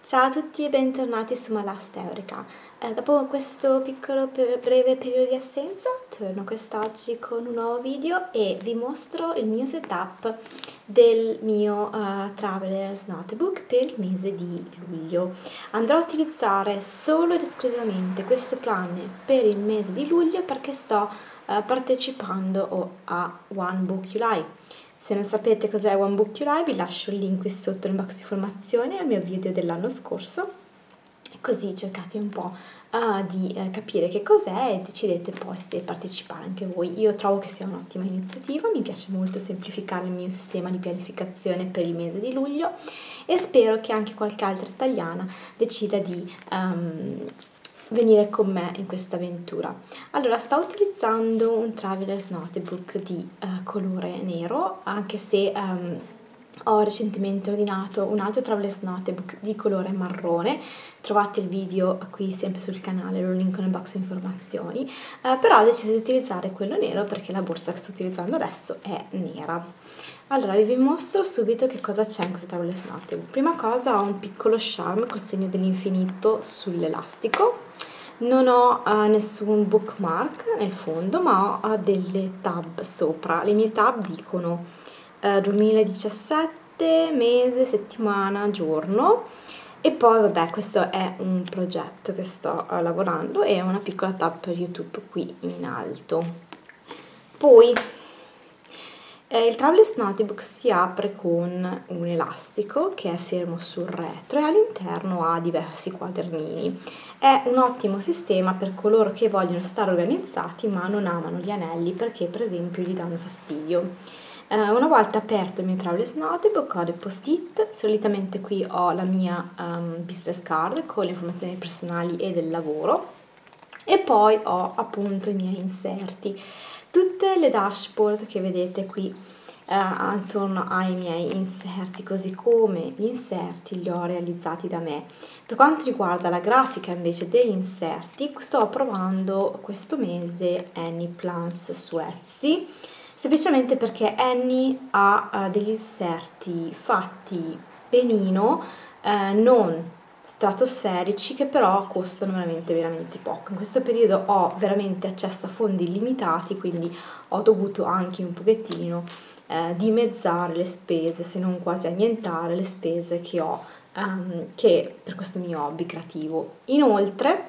Ciao a tutti e bentornati su Malasta Eureka. Dopo questo piccolo breve periodo di assenza, torno quest'oggi con un nuovo video e vi mostro il mio setup del mio Traveler's Notebook per il mese di luglio. Andrò a utilizzare solo ed esclusivamente questo planner per il mese di luglio perché sto partecipando a One Book July. Se non sapete cos'è One Book July, vi lascio il link qui sotto nel box di informazioni al mio video dell'anno scorso, così cercate un po' di capire che cos'è e decidete poi se partecipare anche voi. Io trovo che sia un'ottima iniziativa, mi piace molto semplificare il mio sistema di pianificazione per il mese di luglio e spero che anche qualche altra italiana decida di venire con me in questa avventura. Allora, sto utilizzando un Traveler's Notebook di colore nero, anche se ho recentemente ordinato un altro Traveler's Notebook di colore marrone. Trovate il video qui sempre sul canale, lo link nel box informazioni, però ho deciso di utilizzare quello nero perché la borsa che sto utilizzando adesso è nera. Allora, vi mostro subito che cosa c'è in questo Traveler's Notebook. Prima cosa ho un piccolo charm col segno dell'infinito sull'elastico. Non ho nessun bookmark nel fondo, ma ho delle tab sopra. Le mie tab dicono 2017, mese, settimana, giorno. E poi vabbè, questo è un progetto che sto lavorando e una piccola tab per YouTube qui in alto. Poi il Traveler's Notebook si apre con un elastico che è fermo sul retro e all'interno ha diversi quadernini. È un ottimo sistema per coloro che vogliono stare organizzati ma non amano gli anelli perché per esempio gli danno fastidio. Una volta aperto il mio Traveler's Notebook ho dei post-it, solitamente qui ho la mia business card con le informazioni personali e del lavoro e poi ho appunto i miei inserti. Tutte le dashboard che vedete qui attorno ai miei inserti, così come gli inserti li ho realizzati da me. Per quanto riguarda la grafica invece degli inserti, sto provando questo mese Annie Plans su Etsy, semplicemente perché Annie ha degli inserti fatti benino, non stratosferici, che però costano veramente poco. In questo periodo ho veramente accesso a fondi illimitati, quindi ho dovuto anche un pochettino dimezzare le spese, se non quasi annientare le spese che ho che per questo mio hobby creativo. Inoltre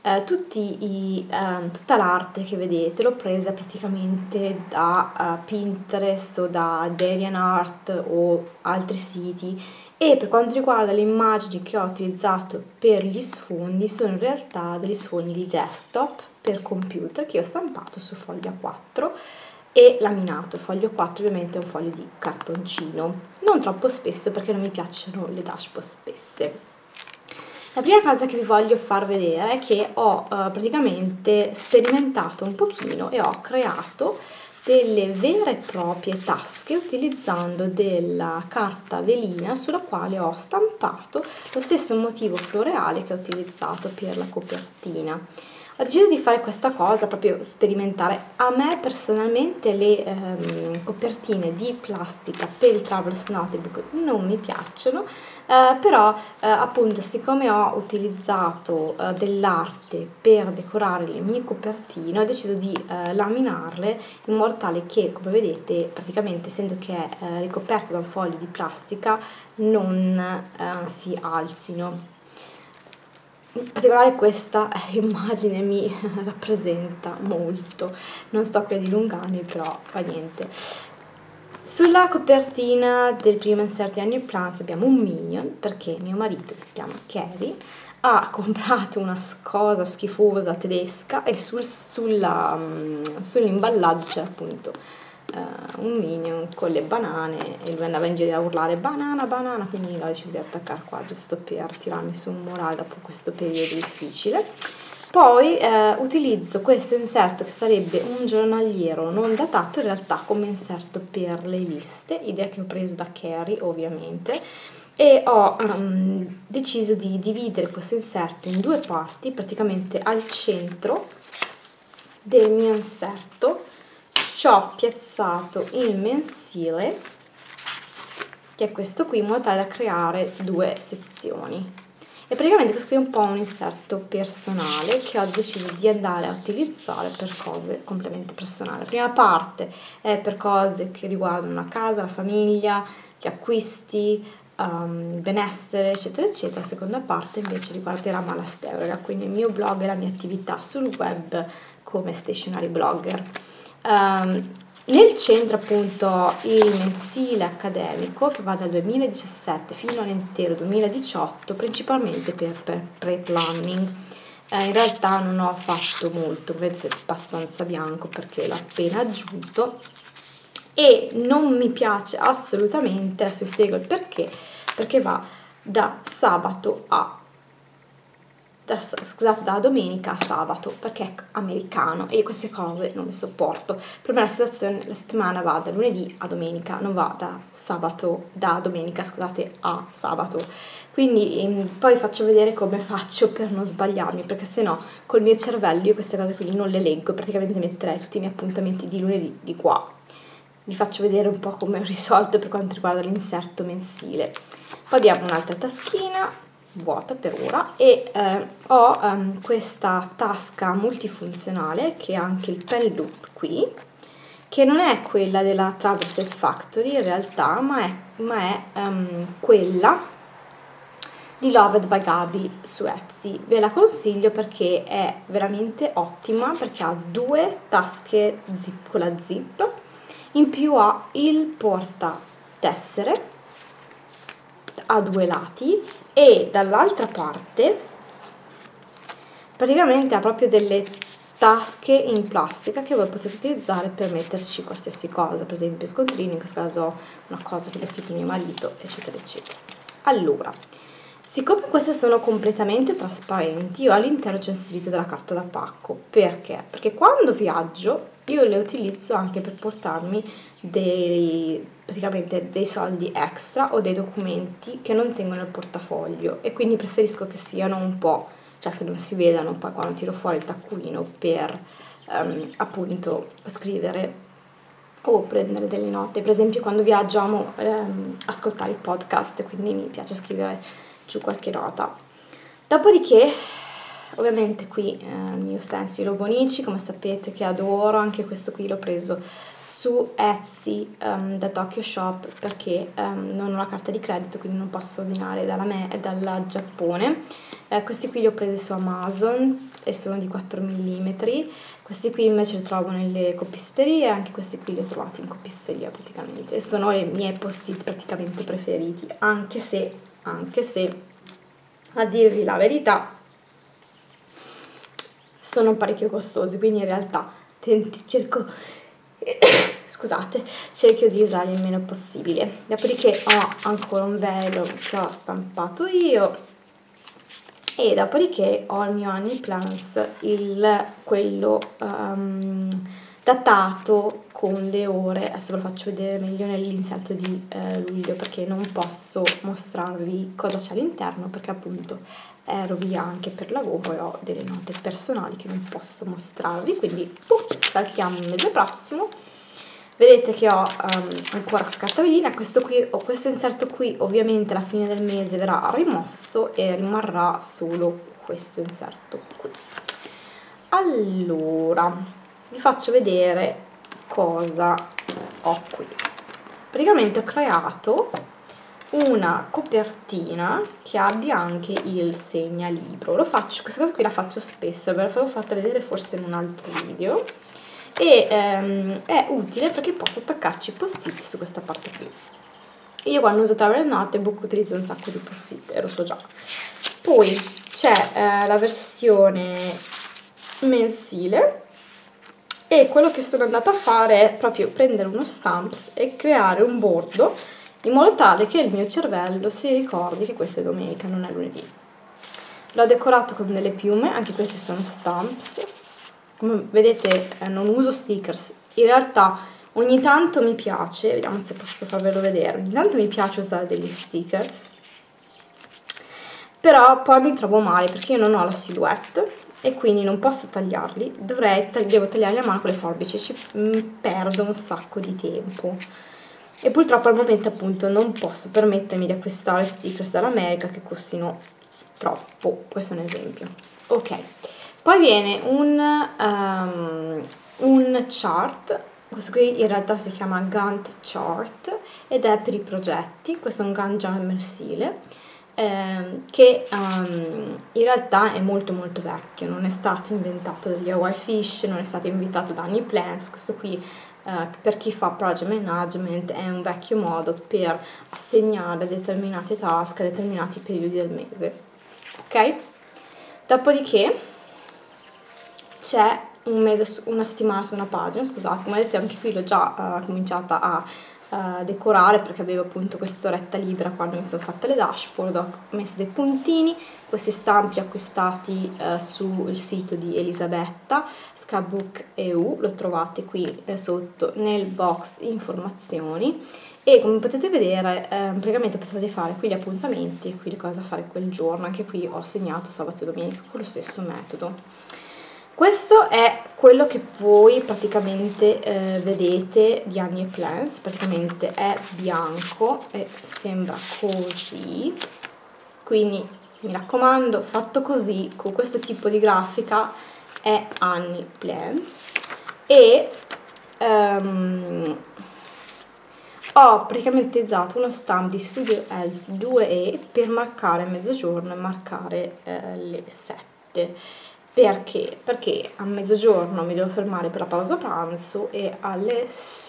tutta l'arte che vedete l'ho presa praticamente da Pinterest o da DeviantArt o altri siti, e per quanto riguarda le immagini che ho utilizzato per gli sfondi sono in realtà degli sfondi desktop per computer che ho stampato su foglio A4 e laminato. Il foglio 4 ovviamente è un foglio di cartoncino, non troppo spesso perché non mi piacciono le dashboard spesse. La prima cosa che vi voglio far vedere è che ho praticamente sperimentato un pochino e ho creato delle vere e proprie tasche utilizzando della carta velina sulla quale ho stampato lo stesso motivo floreale che ho utilizzato per la copertina. Ho deciso di fare questa cosa, proprio sperimentare. A me personalmente le copertine di plastica per il Traveler's Notebook non mi piacciono, però appunto siccome ho utilizzato dell'arte per decorare le mie copertine, ho deciso di laminarle in modo tale che, come vedete, praticamente essendo che è ricoperto da un foglio di plastica, non si alzino. In particolare questa immagine mi rappresenta molto, non sto qui a dilungarmi, però fa niente. Sulla copertina del primo insert di Annie Plants abbiamo un minion, perché mio marito, che si chiama Kevin, ha comprato una cosa schifosa tedesca e sull'imballaggio c'è appunto un minion con le banane e lui andava in giro a urlare banana, banana, quindi ho deciso di attaccare qua giusto per tirarmi su un morale dopo questo periodo difficile. Poi utilizzo questo inserto che sarebbe un giornaliero non datato, in realtà come inserto per le liste, idea che ho preso da Carrie ovviamente, e ho deciso di dividere questo inserto in due parti. Praticamente al centro del mio inserto ci ho piazzato il mensile, che è questo qui, in modo tale da creare due sezioni. E praticamente questo qui è un po' un inserto personale che ho deciso di andare a utilizzare per cose completamente personali. La prima parte è per cose che riguardano la casa, la famiglia, gli acquisti, il benessere, eccetera, eccetera. La seconda parte invece riguarderà Malasteura, quindi il mio blog e la mia attività sul web come stationary blogger. Nel centro appunto il mensile accademico che va dal 2017 fino all'intero 2018, principalmente per pre-planning. In realtà non ho fatto molto, penso è abbastanza bianco perché l'ho appena aggiunto e non mi piace assolutamente, adesso vi spiego il perché va da sabato a da domenica a sabato, perché è americano e io queste cose non le sopporto. Per me la settimana va da lunedì a domenica, non va da domenica, scusate, a sabato. Quindi poi faccio vedere come faccio per non sbagliarmi, perché sennò col mio cervello io queste cose qui non le leggo, praticamente metterei tutti i miei appuntamenti di lunedì di qua. Vi faccio vedere un po' come ho risolto per quanto riguarda l'inserto mensile. Poi abbiamo un'altra taschina vuota per ora e ho questa tasca multifunzionale che ha anche il pen loop qui, che non è quella della Traverses Factory in realtà, ma è quella di Loved by Gabi su Etsy. Ve la consiglio perché è veramente ottima, perché ha due tasche zip con la zip, in più ha il porta tessere a due lati e dall'altra parte praticamente ha proprio delle tasche in plastica che voi potete utilizzare per metterci qualsiasi cosa, per esempio scontrini, in questo caso una cosa che mi ha scritto mio marito, eccetera eccetera. Allora, siccome queste sono completamente trasparenti, io all'interno c'è inserita della carta da pacco. Perché? Perché quando viaggio io le utilizzo anche per portarmi praticamente dei soldi extra o dei documenti che non tengo nel portafoglio, e quindi preferisco che siano un po', cioè che non si vedano poi quando tiro fuori il taccuino per appunto scrivere o prendere delle note. Per esempio quando viaggio amo ascoltare i podcast, quindi mi piace scrivere giù qualche nota. Dopodiché ovviamente qui il mio stencil Bonici, come sapete, che adoro, anche questo qui l'ho preso su Etsy da Tokyo Shop perché non ho la carta di credito, quindi non posso ordinare dal Giappone. Questi qui li ho presi su Amazon e sono di 4 mm. Questi qui invece li trovo nelle copisterie, anche questi qui li ho trovati in copisteria praticamente, e sono i miei post-it praticamente preferiti, anche se a dirvi la verità sono parecchio costosi, quindi in realtà cerco di usarli il meno possibile. Dopodiché ho ancora un velo che ho stampato io e dopodiché ho il mio Annie Plans, quello datato con le ore. Adesso ve lo faccio vedere meglio nell'inserto di luglio, perché non posso mostrarvi cosa c'è all'interno, perché appunto ero via anche per lavoro e ho delle note personali che non posso mostrarvi, quindi saltiamo il mese prossimo. Vedete che ho ancora questa cartellina, questo inserto qui ovviamente alla fine del mese verrà rimosso e rimarrà solo questo inserto qui. Allora, vi faccio vedere cosa ho qui. Praticamente ho creato una copertina che abbia anche il segnalibro. Questa cosa qui la faccio spesso, ve l'avevo fatta vedere forse in un altro video, e è utile perché posso attaccarci i post-it su questa parte qui. Io quando uso Travel Notebook utilizzo un sacco di post-it, lo so già. Poi c'è la versione mensile, e quello che sono andata a fare è proprio prendere uno stamps e creare un bordo in modo tale che il mio cervello si ricordi che questa è domenica, non è lunedì. L'ho decorato con delle piume, anche questi sono stamps. Come vedete non uso stickers, in realtà ogni tanto mi piace, vediamo se posso farvelo vedere, ogni tanto mi piace usare degli stickers, però poi mi trovo male perché io non ho la silhouette e quindi non posso tagliarli, devo tagliarli a mano con le forbici, perdo un sacco di tempo. E purtroppo al momento appunto non posso permettermi di acquistare stickers dall'America che costino troppo. Questo è un esempio. Ok, poi viene un chart. Questo qui in realtà si chiama Gantt chart ed è per i progetti. Questo è un Gantt già mensile che in realtà è molto molto vecchio, non è stato inventato dagli Hawaii Fish, non è stato inventato da Annie Plants. Questo qui per chi fa project management è un vecchio modo per assegnare determinate task a determinati periodi del mese, ok? Dopodiché c'è una settimana su una pagina, scusate, come vedete anche qui l'ho già cominciata a decorare perché avevo appunto quest'oretta libera quando mi sono fatta le dashboard. Ho messo dei puntini, questi stampi acquistati sul sito di Elisabetta, Scrapbook EU, lo trovate qui sotto nel box informazioni, e come potete vedere praticamente potete fare qui gli appuntamenti e qui le cose da fare quel giorno. Anche qui ho segnato sabato e domenica con lo stesso metodo. Questo è quello che voi praticamente vedete di Annie Plants, praticamente è bianco e sembra così, quindi mi raccomando, fatto così, con questo tipo di grafica, è Annie Plants. E ho praticamente utilizzato uno stamp di Studio Elf 2E per marcare mezzogiorno e marcare le 7. Perché? Perché a mezzogiorno mi devo fermare per la pausa pranzo e alle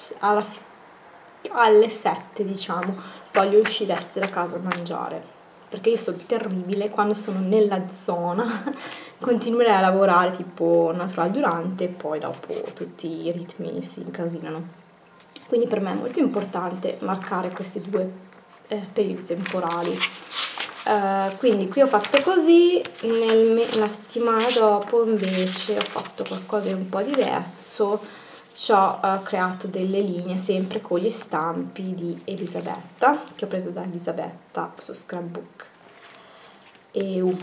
7, diciamo, voglio uscire a essere a casa a mangiare. Perché io sono terribile, quando sono nella zona continuerei a lavorare tipo natural durante e poi dopo tutti i ritmi si incasinano. Quindi per me è molto importante marcare questi due periodi temporali. Quindi qui ho fatto così, la settimana dopo invece ho fatto qualcosa di un po' diverso, ci ho creato delle linee sempre con gli stampi di Elisabetta, che ho preso da Elisabetta su Scrapbook EU.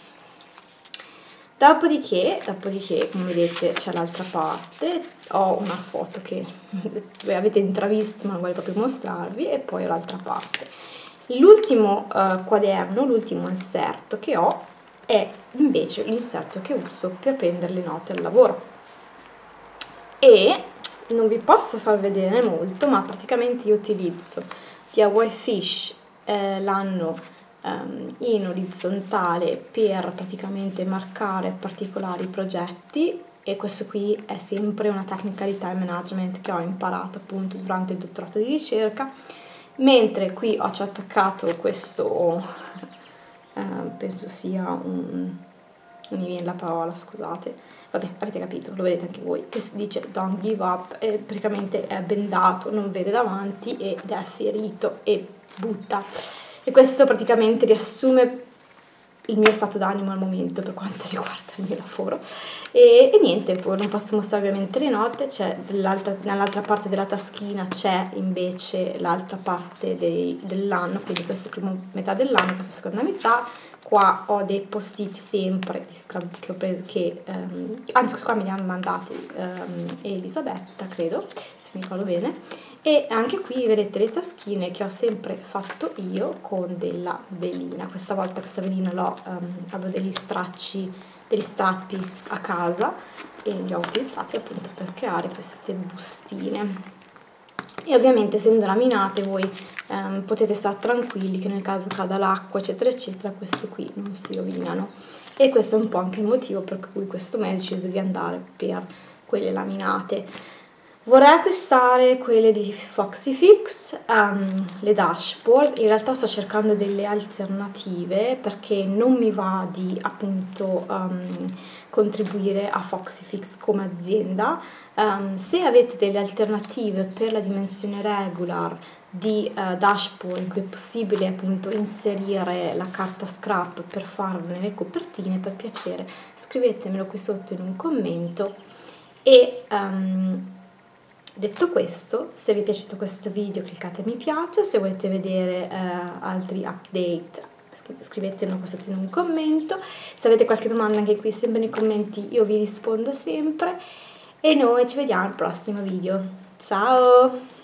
Dopodiché, come vedete, c'è l'altra parte, ho una foto che voi avete intravisto ma non voglio proprio mostrarvi, e poi ho l'altra parte. L'ultimo quaderno, l'ultimo inserto che ho è invece l'inserto che uso per prendere le note al lavoro. E non vi posso far vedere molto, ma praticamente io utilizzo di Hawaii Fish l'anno in orizzontale per praticamente marcare particolari progetti, e questo qui è sempre una tecnica di time management che ho imparato appunto durante il dottorato di ricerca. Mentre qui ho attaccato questo, penso sia non mi viene la parola, scusate, vabbè, avete capito, lo vedete anche voi, che si dice don't give up, e praticamente è bendato, non vede davanti ed è ferito e butta. E questo praticamente riassume il mio stato d'animo al momento per quanto riguarda il mio lavoro. E niente, poi non posso mostrare ovviamente le note, c'è nell'altra parte della taschina c'è invece l'altra parte dell'anno, quindi questa è la prima metà dell'anno, questa è la seconda metà. Qua ho dei post-it sempre di Scrapbook che ho preso, anzi qua me li hanno mandati Elisabetta, credo, se mi ricordo bene. E anche qui vedete le taschine che ho sempre fatto io con della velina. Questa volta questa velina avevo degli strappi a casa e li ho utilizzati appunto per creare queste bustine. E ovviamente essendo laminate voi potete stare tranquilli che nel caso cada l'acqua eccetera eccetera queste qui non si rovinano, e questo è un po' anche il motivo per cui questo mese ho deciso di andare per quelle laminate. Vorrei acquistare quelle di Foxyfix, le dashboard. In realtà sto cercando delle alternative perché non mi va di appunto contribuire a Foxyfix come azienda. Se avete delle alternative per la dimensione regular di dashboard in cui è possibile appunto inserire la carta scrap per farne le copertine, per piacere scrivetemelo qui sotto in un commento. E detto questo, se vi è piaciuto questo video cliccate mi piace, se volete vedere altri update scrivetemelo qua sotto in un commento, se avete qualche domanda anche qui sempre nei commenti io vi rispondo sempre, e noi ci vediamo al prossimo video. Ciao!